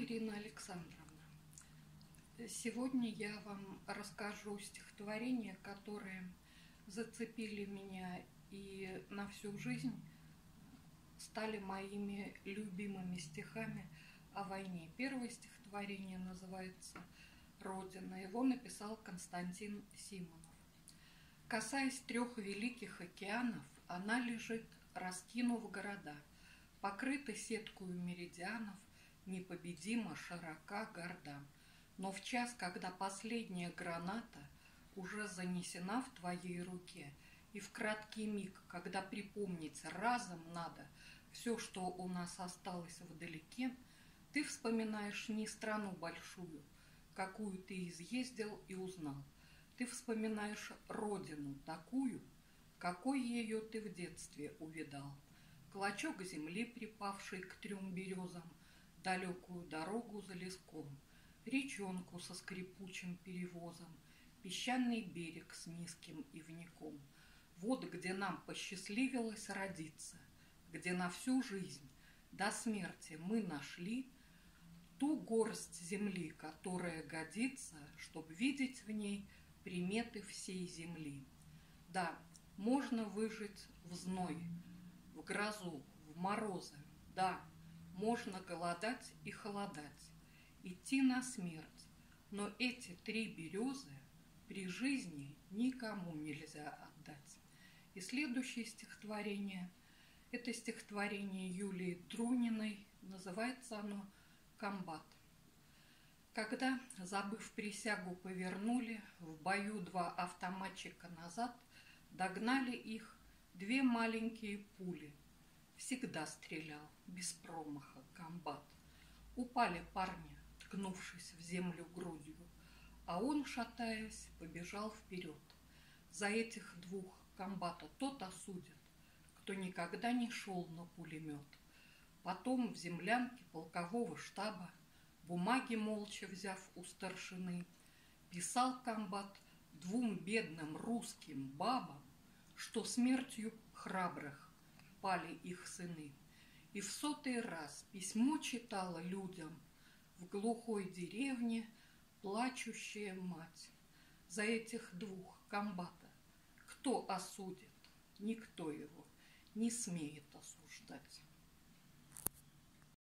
Ирина Александровна. Сегодня я вам расскажу стихотворения, которые зацепили меня и на всю жизнь стали моими любимыми стихами о войне. Первое стихотворение называется «Родина». Его написал Константин Симонов. Касаясь 3 великих океанов, она лежит, раскинув города, покрыта сеткою меридианов, непобедимо широка, горда. Но в час, когда последняя граната уже занесена в твоей руке, и в краткий миг, когда припомнить разом надо все, что у нас осталось вдалеке, ты вспоминаешь не страну большую, какую ты изъездил и узнал. Ты вспоминаешь родину такую, какой ее ты в детстве увидал. Клочок земли, припавший к 3 березам, далекую дорогу за леском, речонку со скрипучим перевозом, песчаный берег с низким ивняком. Вот где нам посчастливилось родиться, где на всю жизнь до смерти мы нашли ту горсть земли, которая годится, чтоб видеть в ней приметы всей земли. Да, можно выжить в зной, в грозу, в морозы, да, можно голодать и холодать, идти на смерть, но эти 3 березы при жизни никому нельзя отдать. И следующее стихотворение – это стихотворение Юлии Труниной, называется оно «Комбат». Когда, забыв присягу, повернули, в бою 2 автоматчика назад, догнали их 2 маленькие пули. Всегда стрелял, без промаха, комбат. Упали парни, ткнувшись в землю грудью, а он, шатаясь, побежал вперед. За этих 2 комбата тот осудит, кто никогда не шел на пулемет. Потом в землянке полкового штаба, бумаги молча взяв у старшины, писал комбат 2 бедным русским бабам, что смертью храбрых пали их сыны. И в 100-й раз письмо читала людям в глухой деревне плачущая мать. За этих 2 комбата кто осудит? Никто его не смеет осуждать.